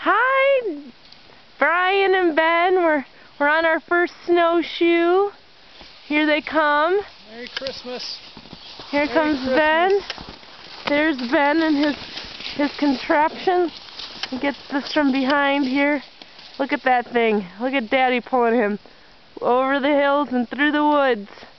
Hi, Brian and Ben. We're on our first snowshoe. Here they come. Merry Christmas. Here comes Ben. There's Ben and his contraption. He gets this from behind here. Look at that thing. Look at Daddy pulling him over the hills and through the woods.